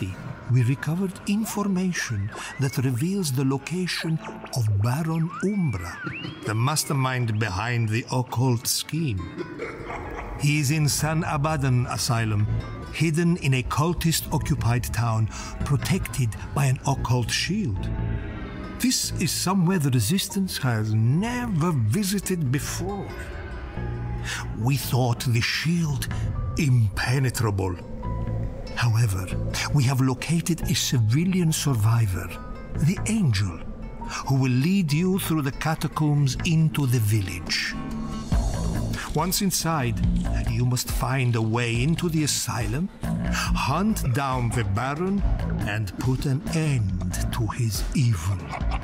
city, we recovered information that reveals the location of Baron Umbra, the mastermind behind the occult scheme. He is in San Abadan Asylum, hidden in a cultist-occupied town, protected by an occult shield. This is somewhere the Resistance has never visited before. We thought the shield impenetrable. However, we have located a civilian survivor, the Angel, who will lead you through the catacombs into the village. Once inside, you must find a way into the asylum, hunt down the Baron, and put an end to his evil.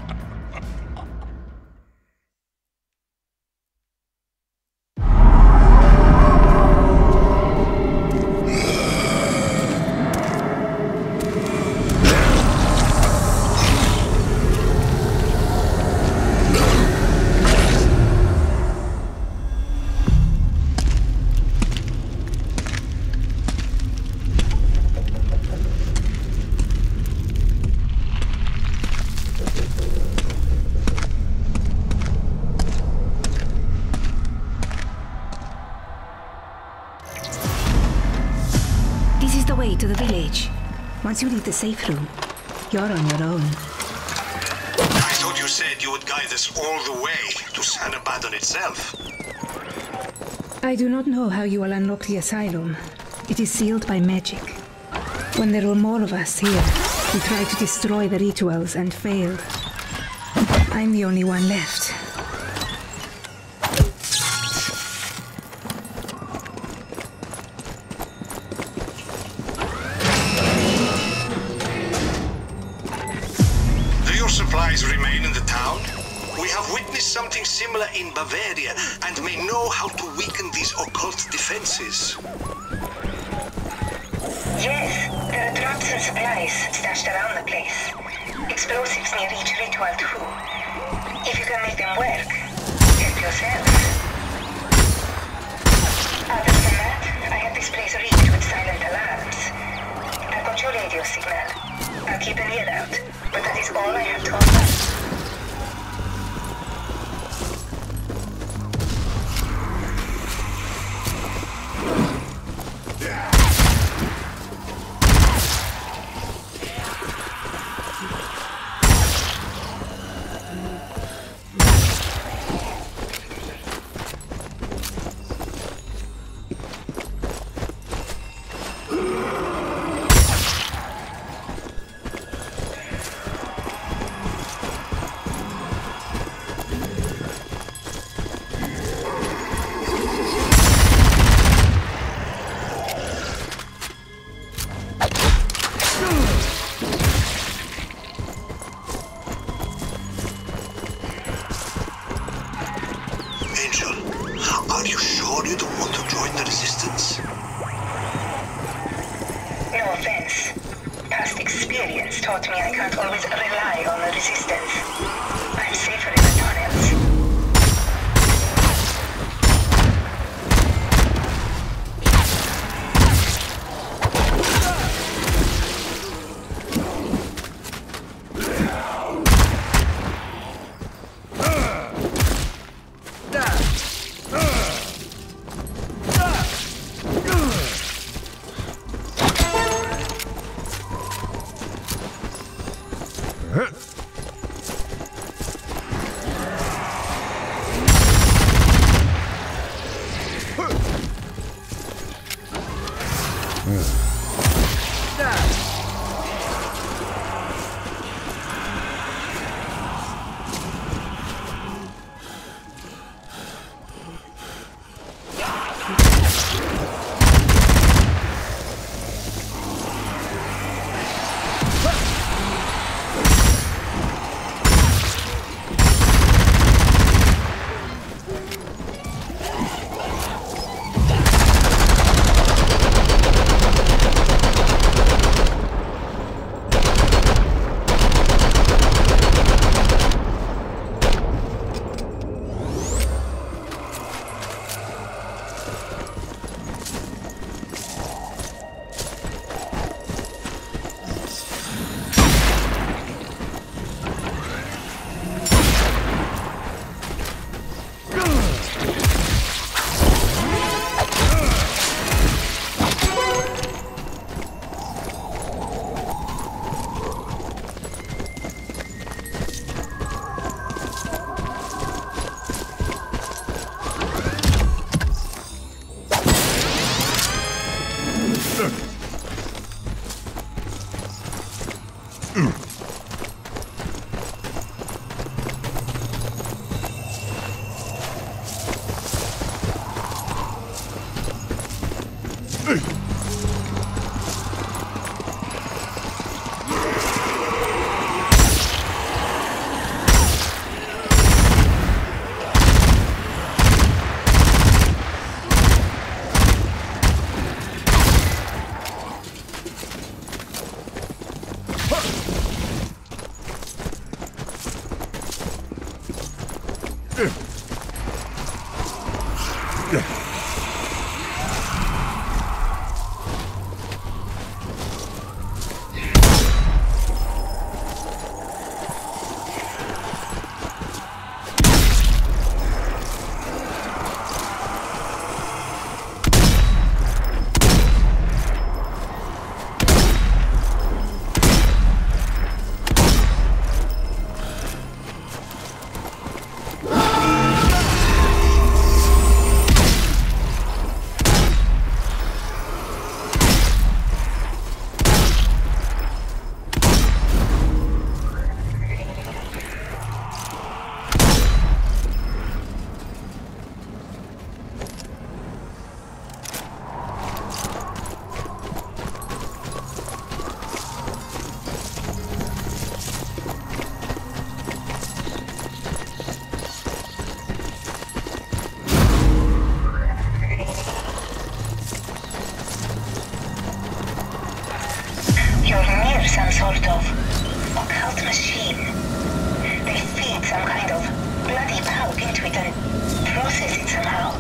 Way to the village. Once you leave the safe room, you're on your own. I thought you said you would guide us all the way to San Abadan itself. I do not know how you will unlock the asylum. It is sealed by magic. When there were more of us here, we tried to destroy the rituals and failed. I'm the only one left. Remain in the town? We have witnessed something similar in Bavaria and may know how to weaken these occult defenses. Yes, there are traps and supplies stashed around the place. Explosives near each ritual too. If you can make them work, help yourself. Other than that, I have this place rigged with silent alarms. I've got your radio signal. I'll keep an ear out, but that is all I have to offer. Taught me I can't always rely on the resistance. I'm safer in the tunnels. You're near some sort of occult machine. They feed some kind of bloody pulp into it and process it somehow.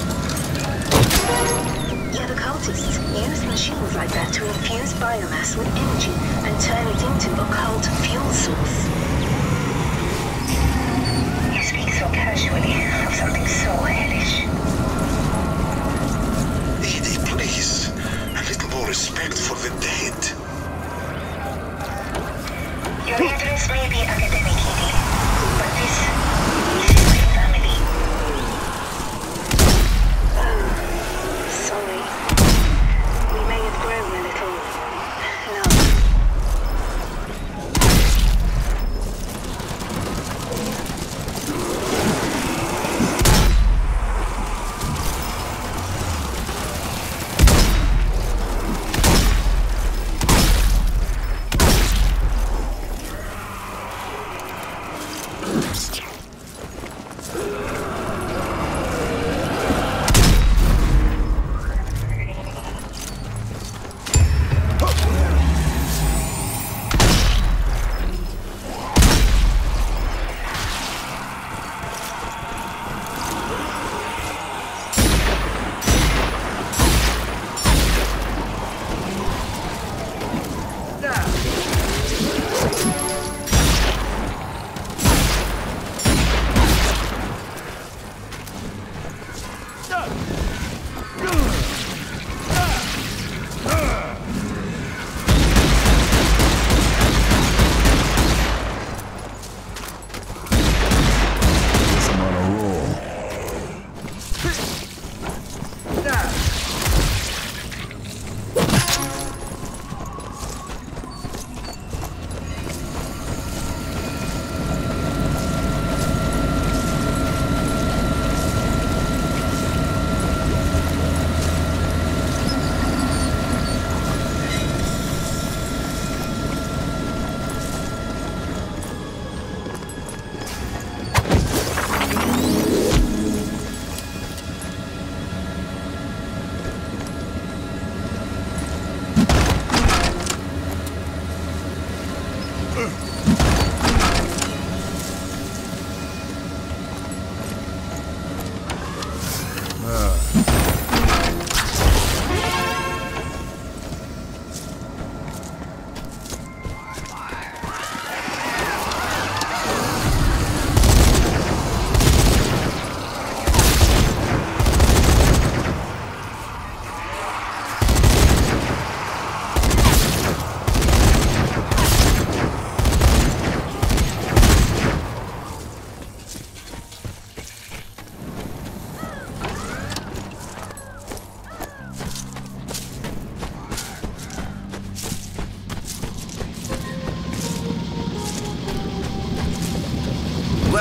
Yeah, the cultists use machines like that to infuse biomass with energy and turn it into occult fuel source. You speak so casually of something so hellish. Edie, please. A little more respect for the dead. Your interests may be academic, Edie, but this is my family. Sorry. We may have grown a little numb.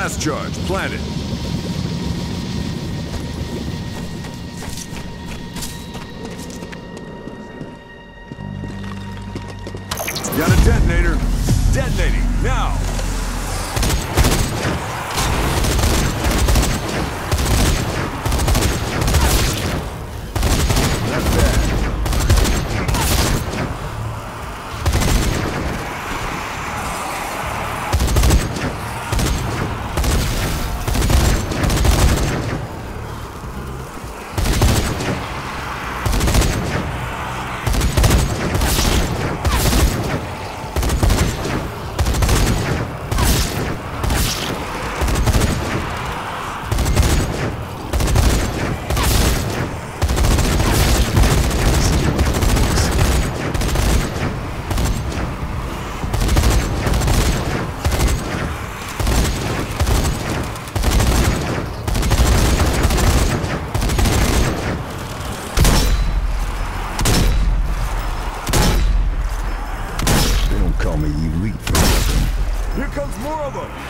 Blast charge planted. Got a detonator. Detonating now. Not bad. Call me elite for nothing. Here comes more of them.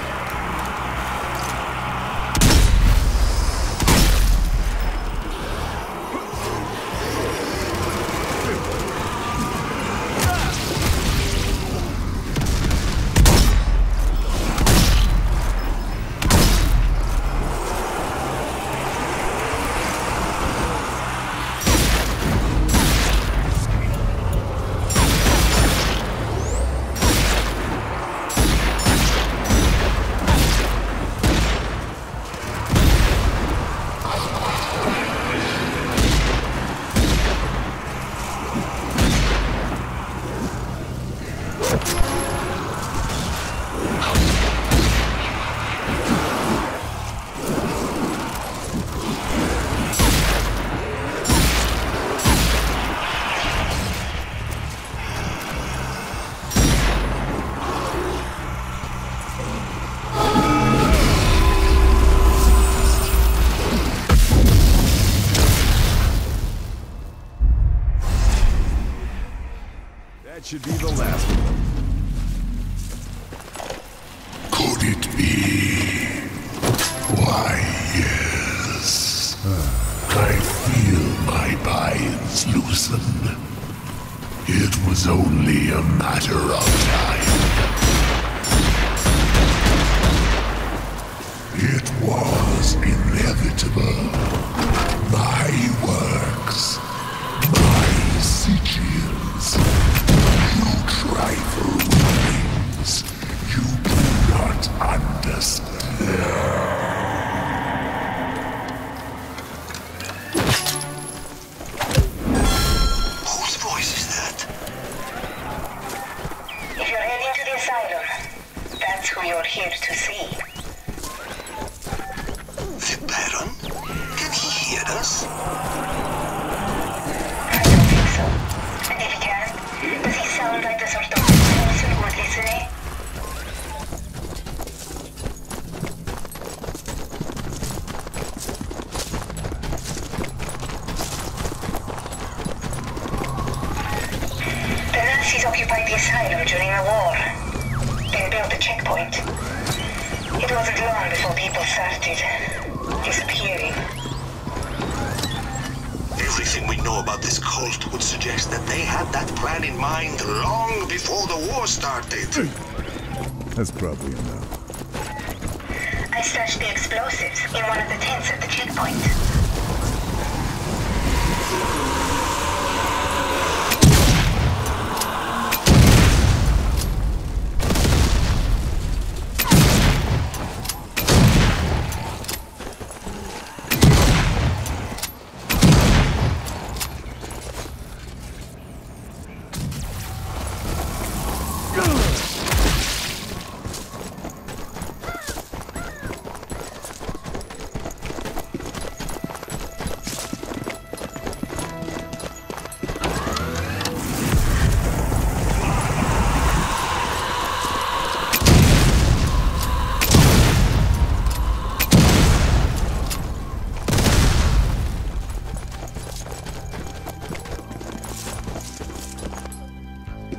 That should be the last one. Could it be? Why, yes. I feel my binds loosen. It was only a matter of time. It was inevitable. My works, my sigils. You trifle with things you do not understand. Whose voice is that? If you're heading to the asylum, that's who you're here to see. The Baron? Can he hear us? I don't think so. And if he can, does he sound like the sort of person who would listen, eh? The Nazis occupied the asylum during the war. They built the checkpoint. It wasn't long before people started disappearing. Everything we know about this cult would suggest that they had that plan in mind long before the war started. That's probably enough. I stashed the explosives in one of the tents at the checkpoint.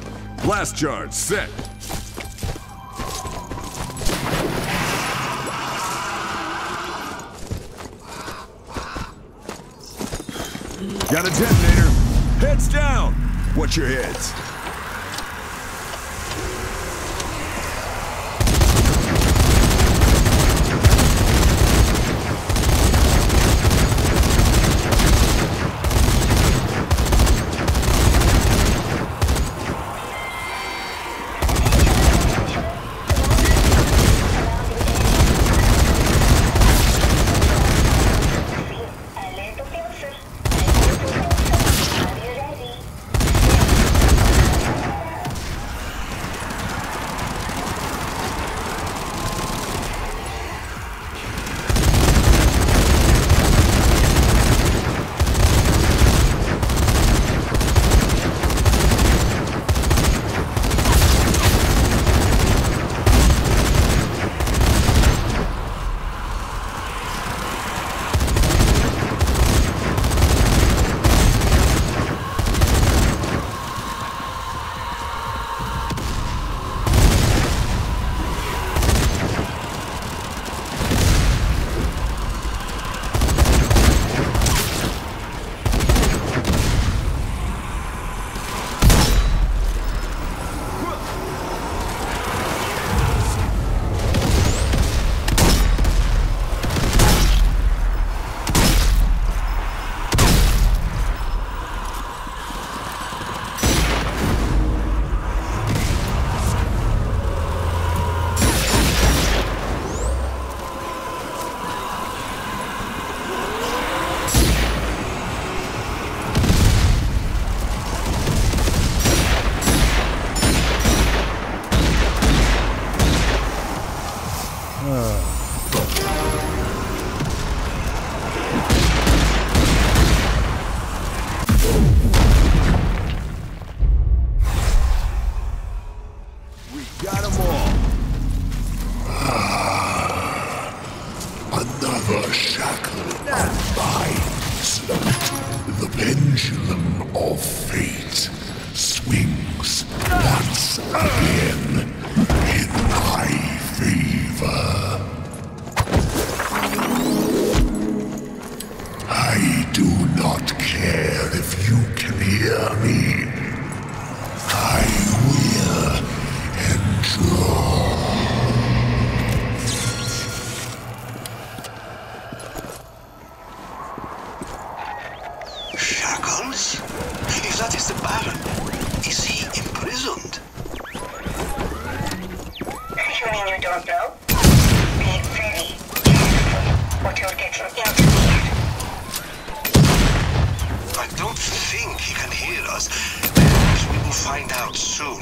Blast charge set. Got a detonator. Heads down. Watch your heads. Got them all. Another shackle unbinds. The pendulum of fate swings once again in my favor. I do not care if you can hear me. I will endure. Shackles? If that is the Baron, is he imprisoned? You mean you don't know? Be very careful what you're getting into here. I don't think he can hear us. Perhaps we will find out soon.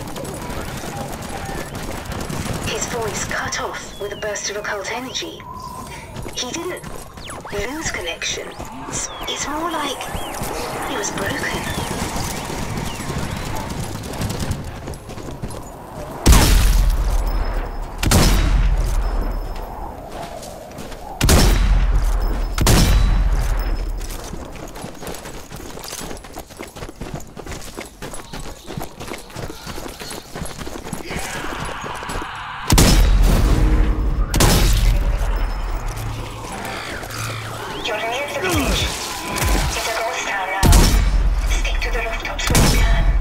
His voice cut off with a burst of occult energy. He didn't lose connection. It's more like he was broken. You're near the village. It's a ghost town now. Stick to the rooftops when you can.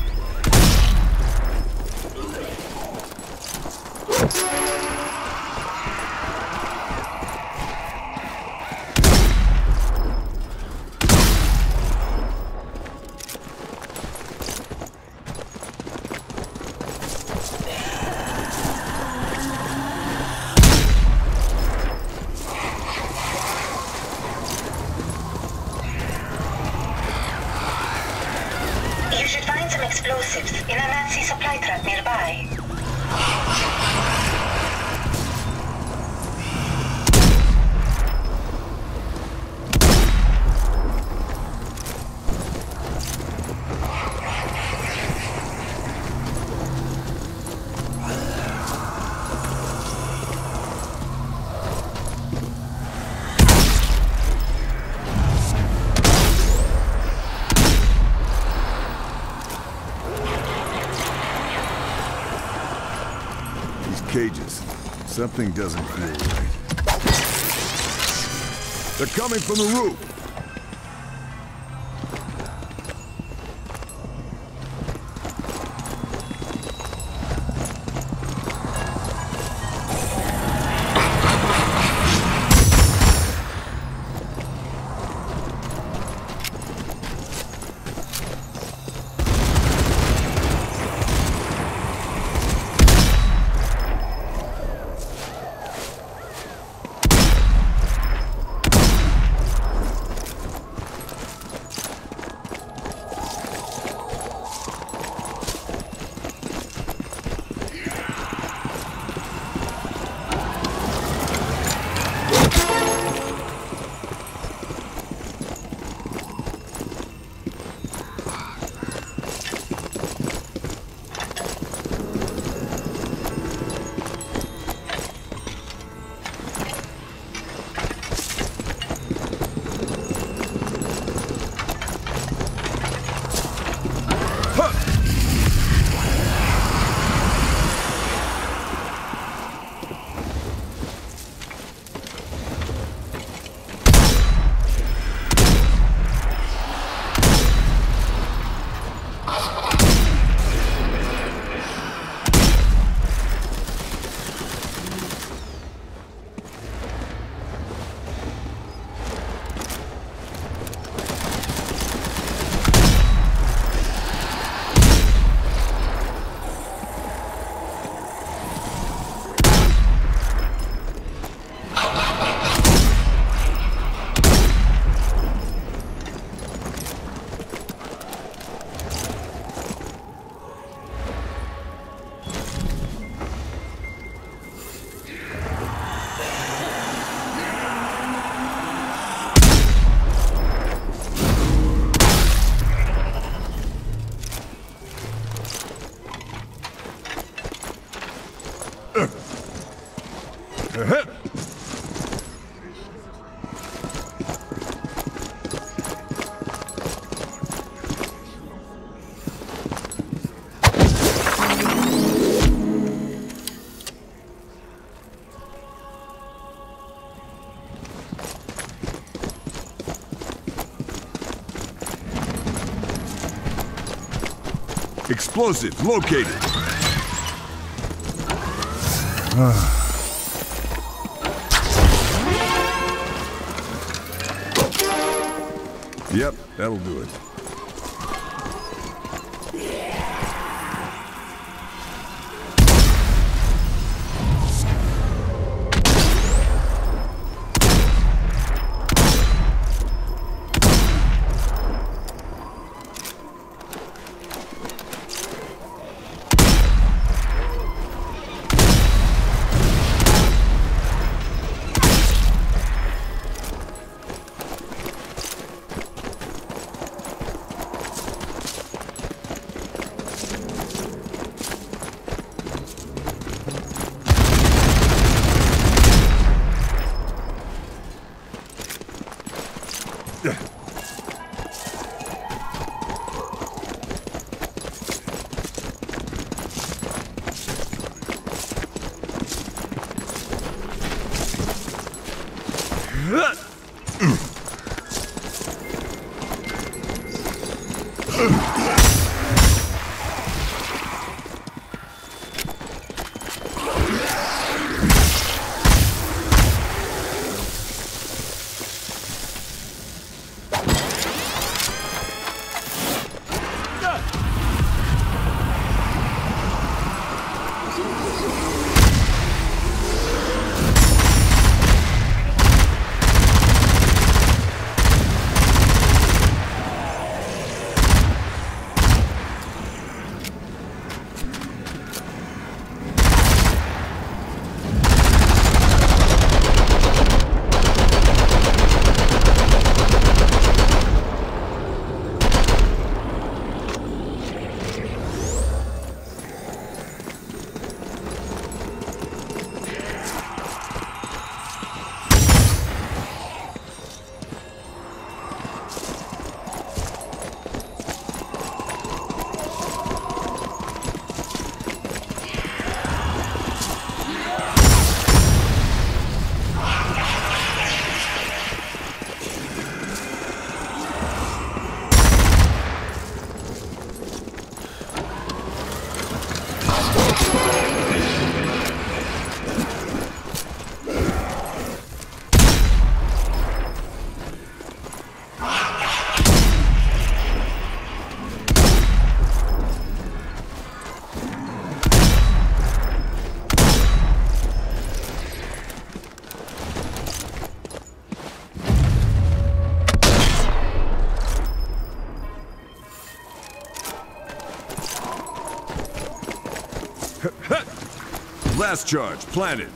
You should find some explosives in a Nazi supply truck nearby. Cages. Something doesn't feel right. They're coming from the roof. Explosive located. Yep, that'll do it. Blast charge planted.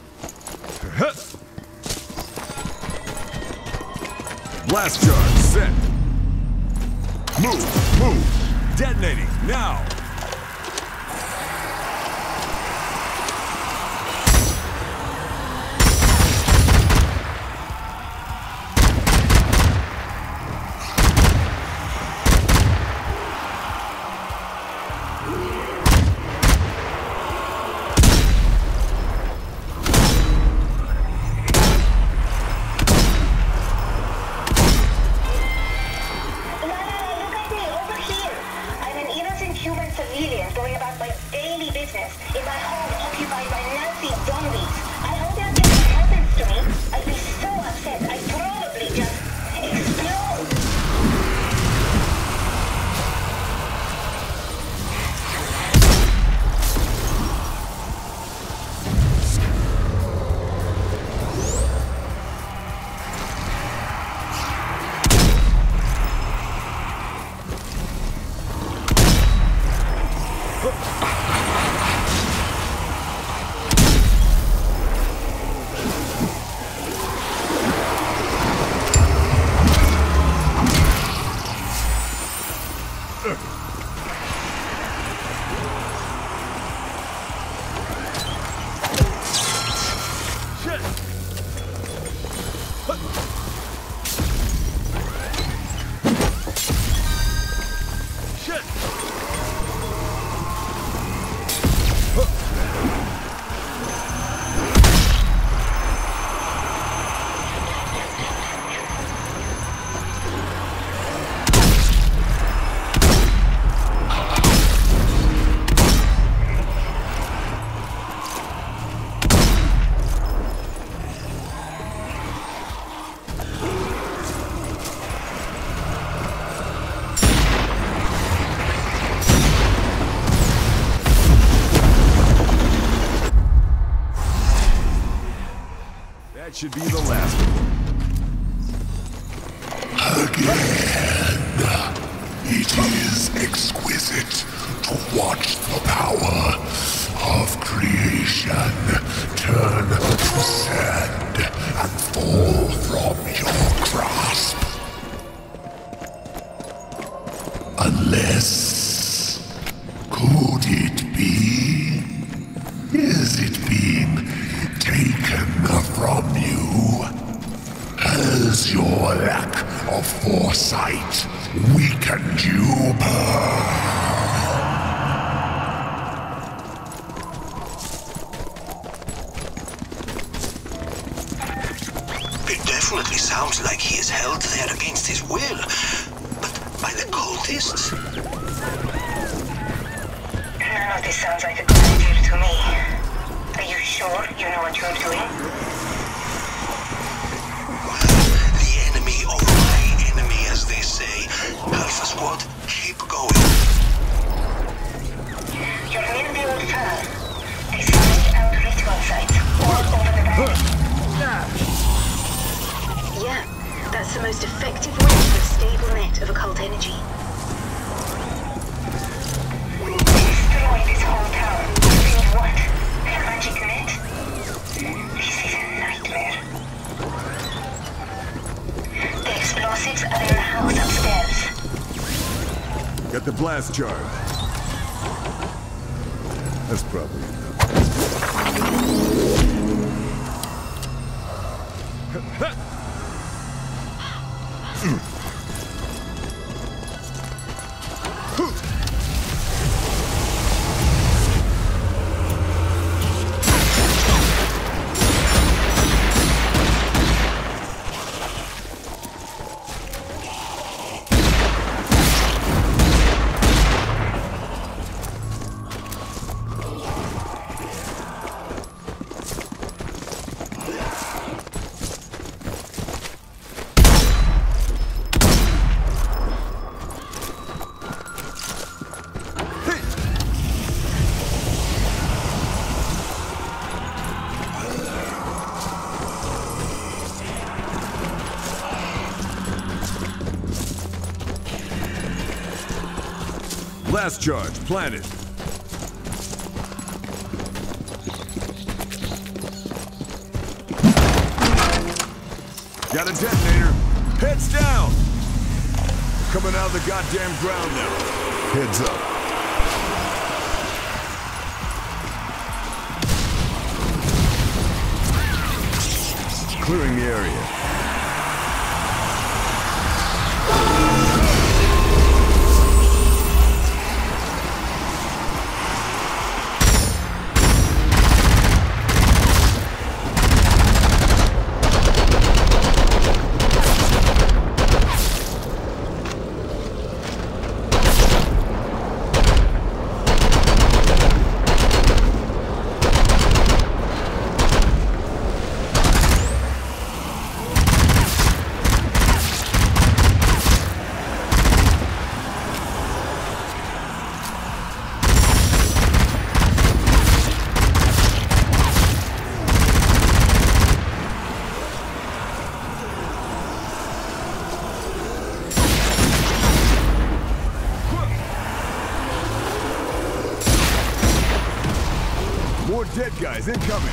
Blast charge set. Move. Detonating now. should be the last of them. Again. It is exquisite to watch the power of creation turn to sand and fall from your grasp. Unless, could it be? Is it being taken from you? Has your lack of foresight weakened you? It definitely sounds like he is held there against his will, but by the cultists? None of this sounds like a good idea to me. Are you sure you know what you're doing? The enemy of my enemy, as they say. Alpha Squad, keep going. You're near the old tunnel. They split out ritual sites all over the valley. Yeah, that's the most effective way for a stable net of occult energy. Destroy this whole town. And what? A magic net? This is a nightmare. The explosives are in the house upstairs. Got the blast charge. That's probably enough. Blast charge planted. Got a detonator. Heads down. Coming out of the goddamn ground now. Heads up. Clearing the area. More dead guys incoming.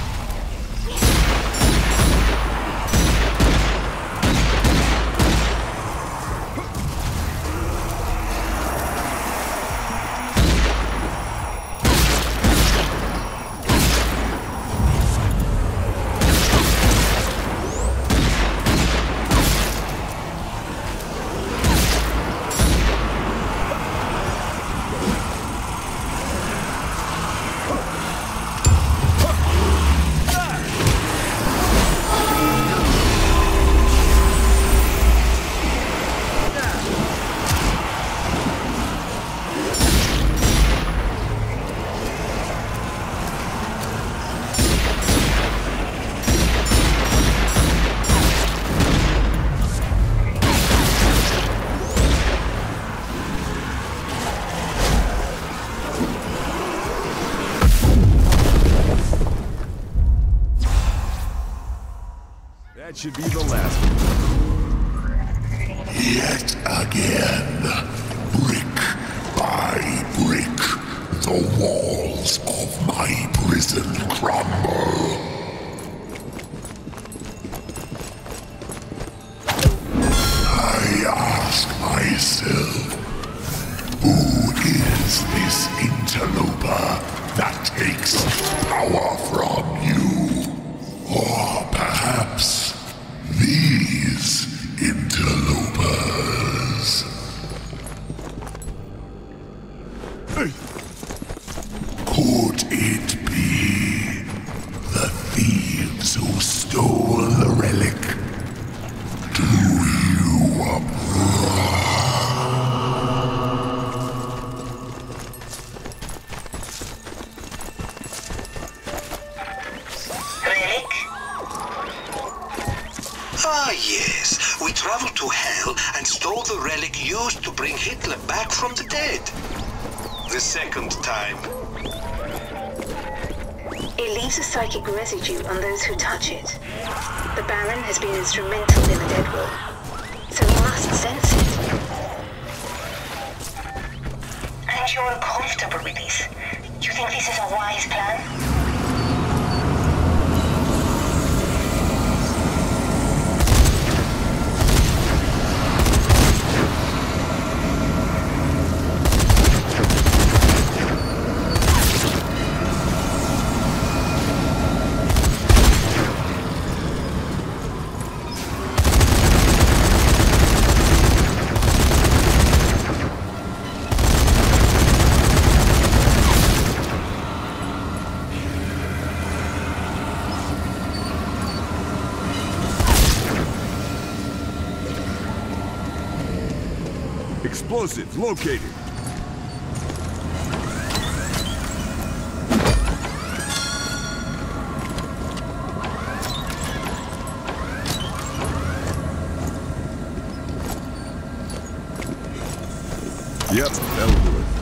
That should be the last. Yet again, brick by brick, the walls of my prison crumble. I ask myself, who is this interloper that takes power from you? Or perhaps these interlopers? Could it be the thieves who stole the relic? Do you Relic? Ah, yes. We traveled to Hell and stole the relic used to bring Hitler back from the dead. The second time. It leaves a psychic residue on those who touch it. The Baron has been instrumental in the dead war, so he must sense it. And you're uncomfortable with this? Do you think this is a wise plan? Explosives located. Yep, that'll do it.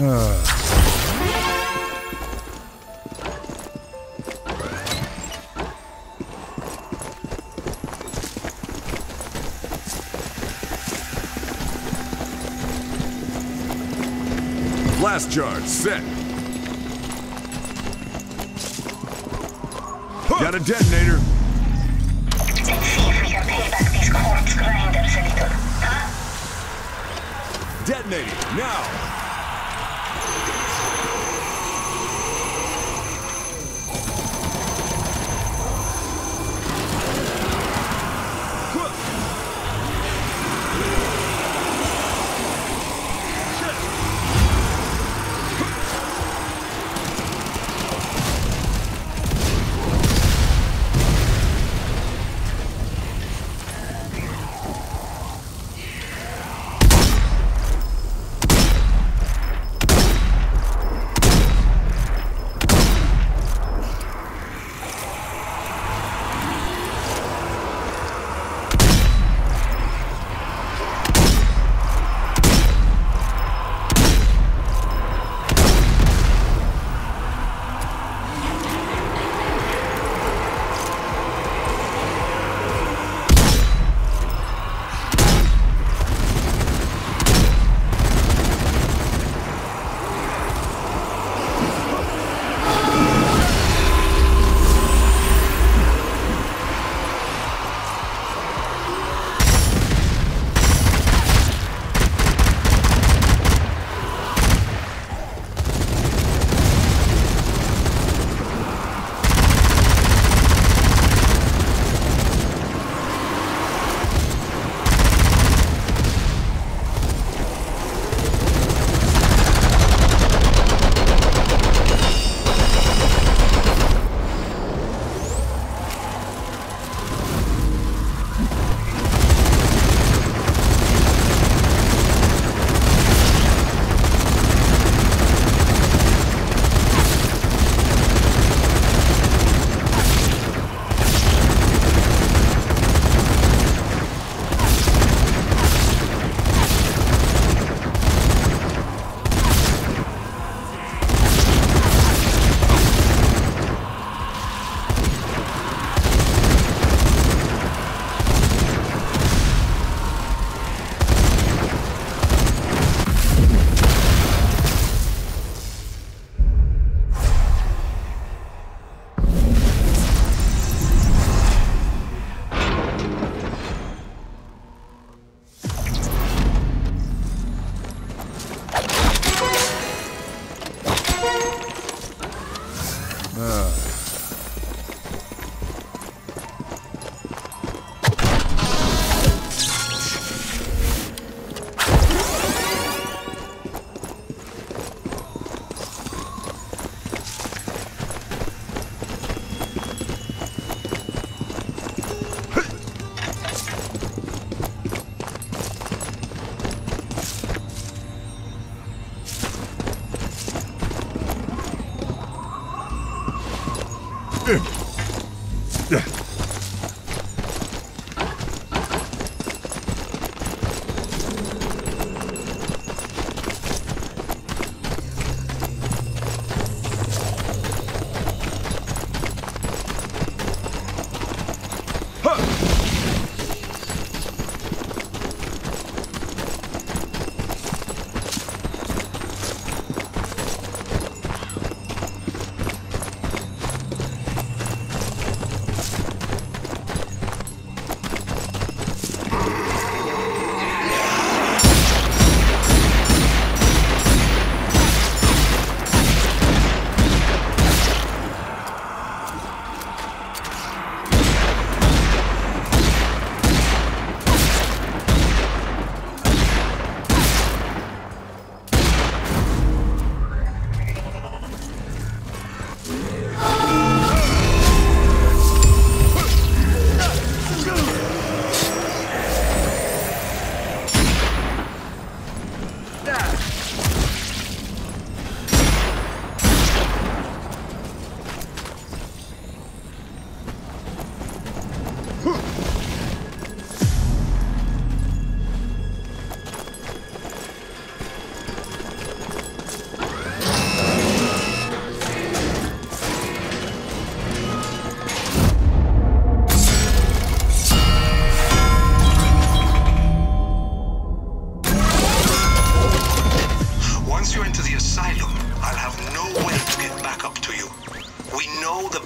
Blast charge set. Got a detonator. Let's see if we can pay back these corpse grinders a little, huh? Detonating now.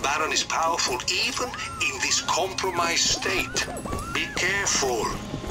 Baron is powerful even in this compromised state. Be careful.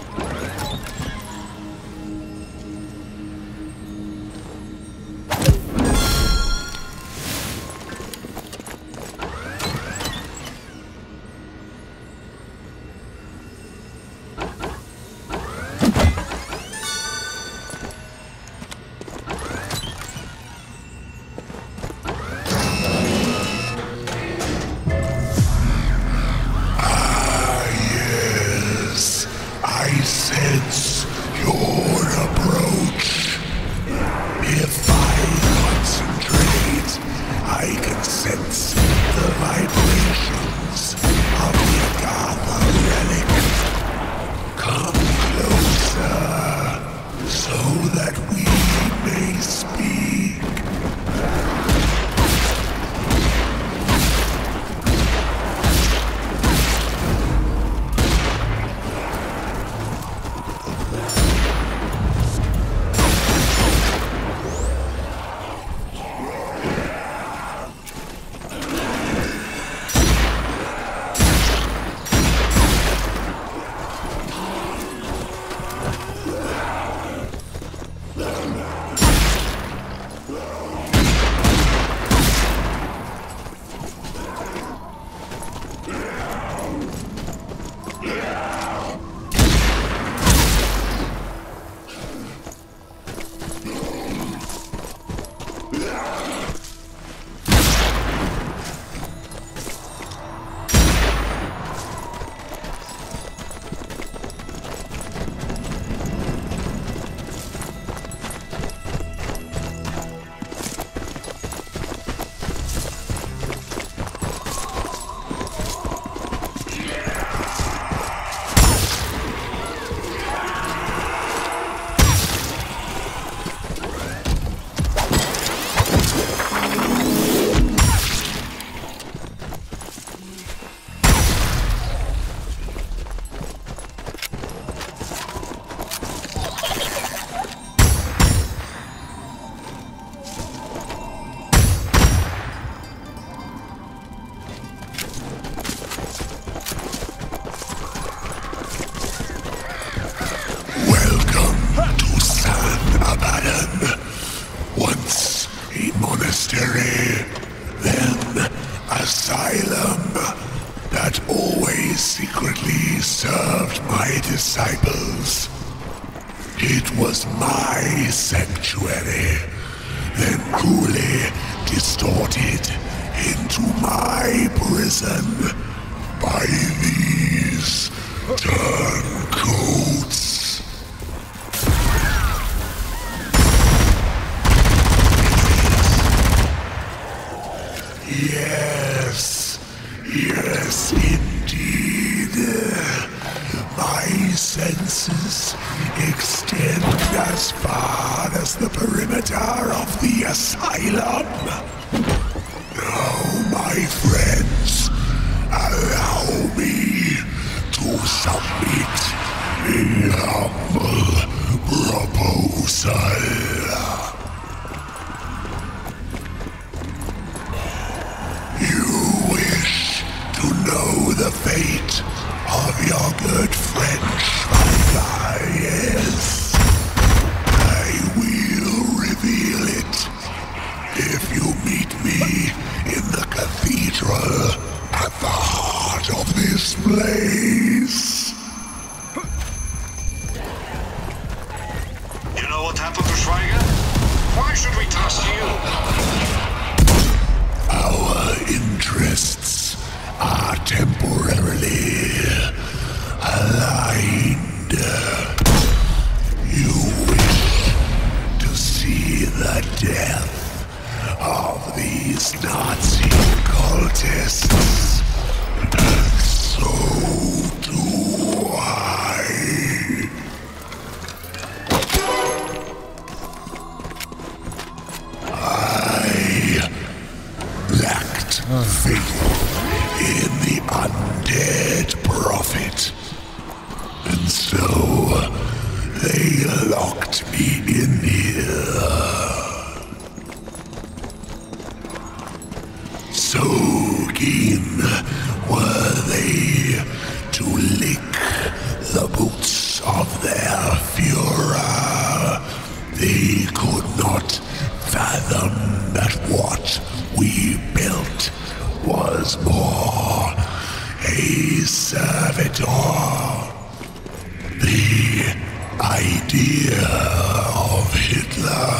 Then asylum that always secretly served my disciples. It was my sanctuary, then cruelly distorted into my prison by these turncoats. Yes, indeed. My senses extend as far as the perimeter of the asylum. Now, my friends, allow me to submit a humble proposal. The fate of your good friend Schweiger, yes. I will reveal it if you meet me in the cathedral at the heart of this place. You know what happened to Schweiger? Why should we trust you? Our interests are temporarily aligned. You wish to see the death of these Nazi cultists, and so do I. I lacked faith in the undead prophet, and so they locked me in here. So keen idea of Hitler.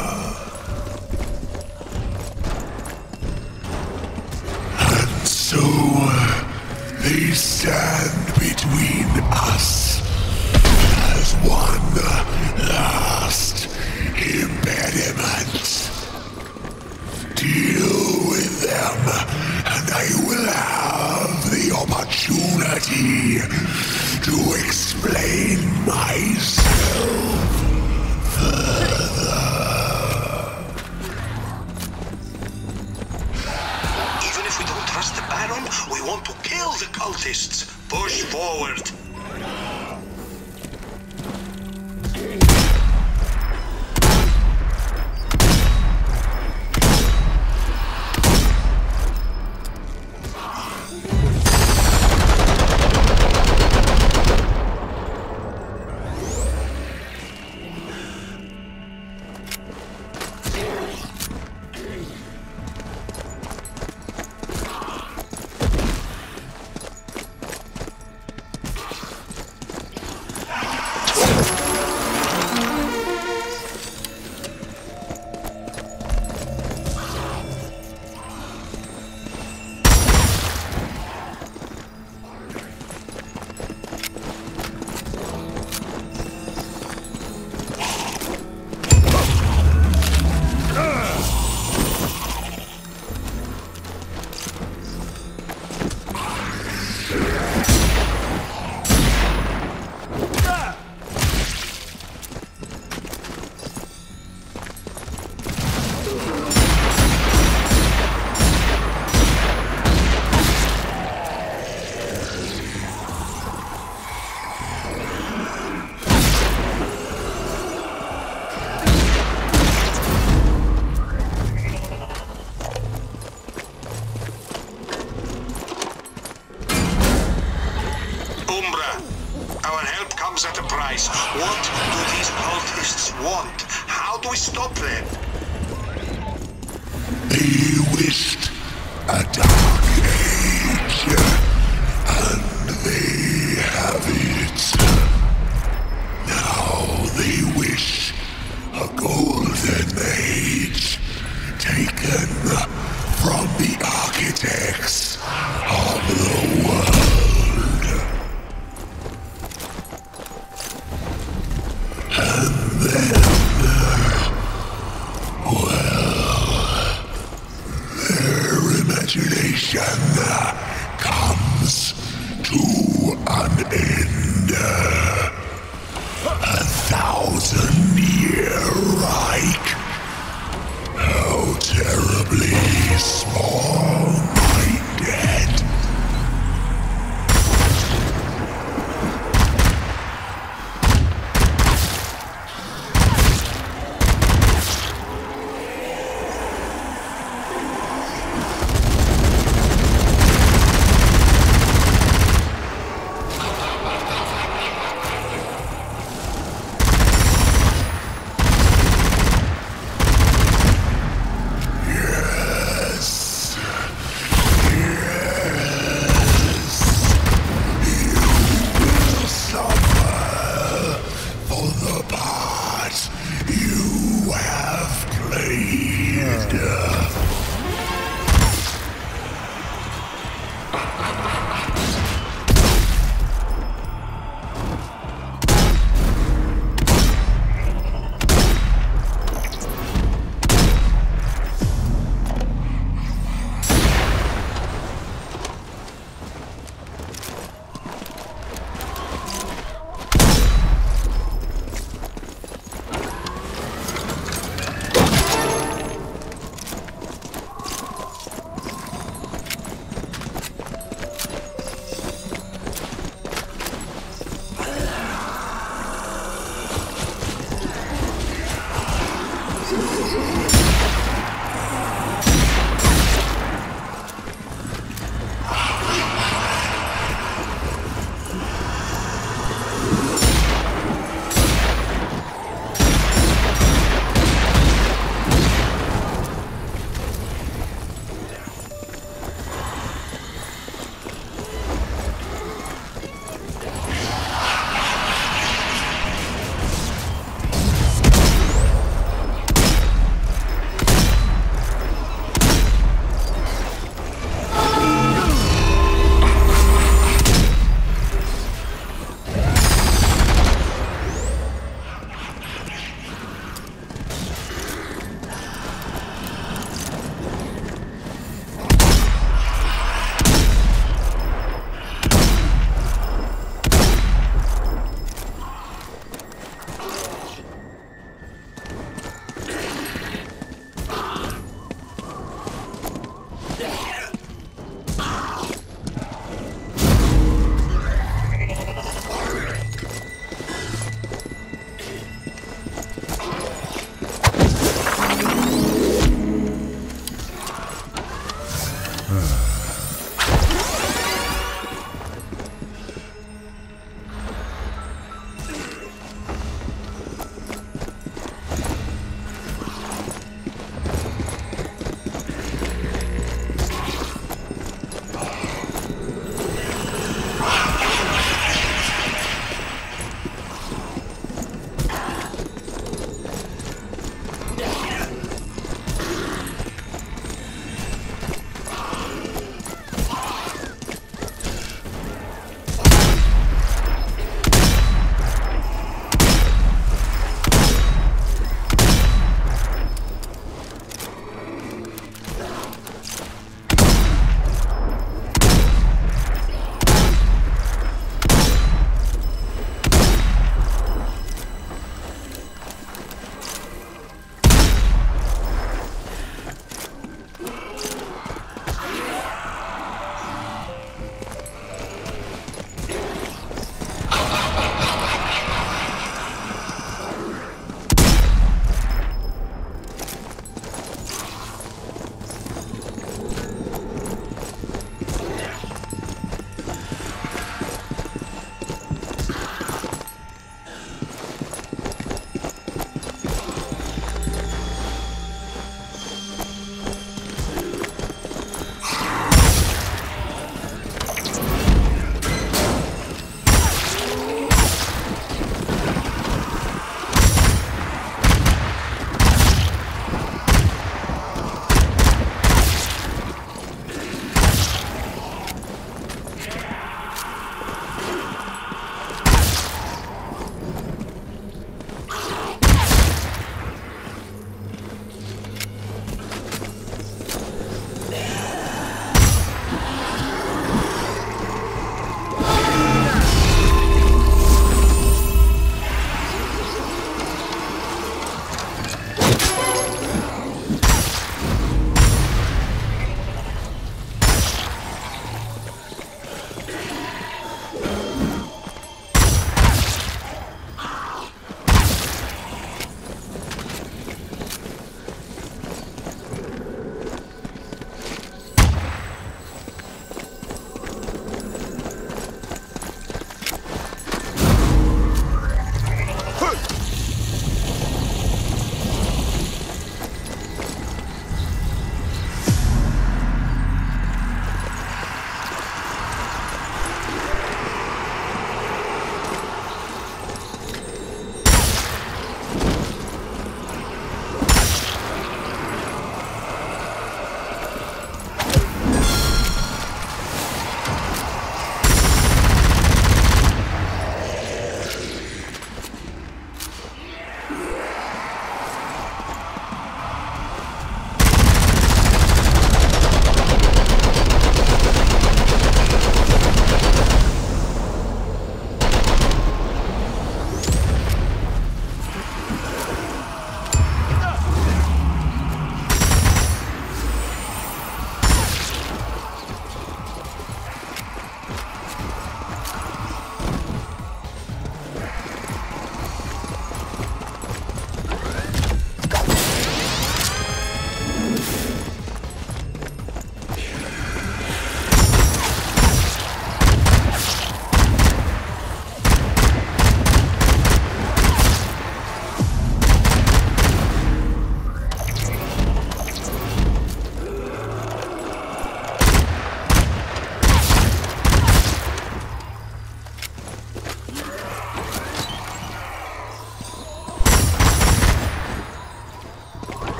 And so they stand between us as one last impediment. Deal with them, and I will have the opportunity to explain myself further. Even if we don't trust the Baron, we want to kill the cultists. Push forward. Our help comes at a price. What do these cultists want? How do we stop them? They wished a dark age, and they have it. Now they wish a golden age, taken from the architects of the world. And then, well, their imagination comes to an end. 1,000-year Reich. How terribly small-minded. Yes.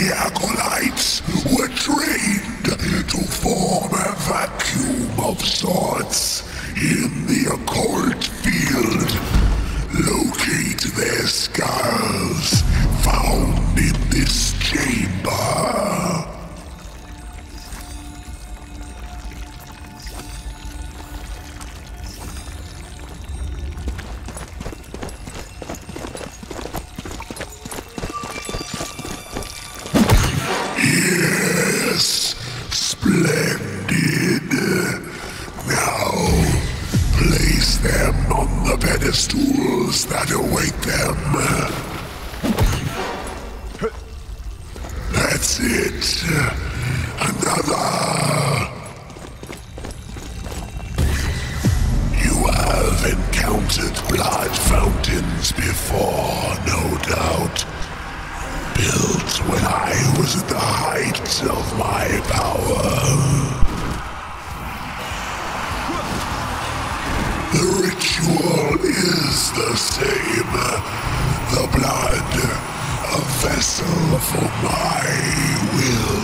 The acolytes were trained to form a vacuum of sorts in the occult field. Locate their skulls found in this chamber. Yes, splendid. Now, place them on the pedestals that await them. That's it. Another. You have encountered blood fountains before, no doubt. Built when I was at the height of my power. The ritual is the same. The blood, a vessel for my will.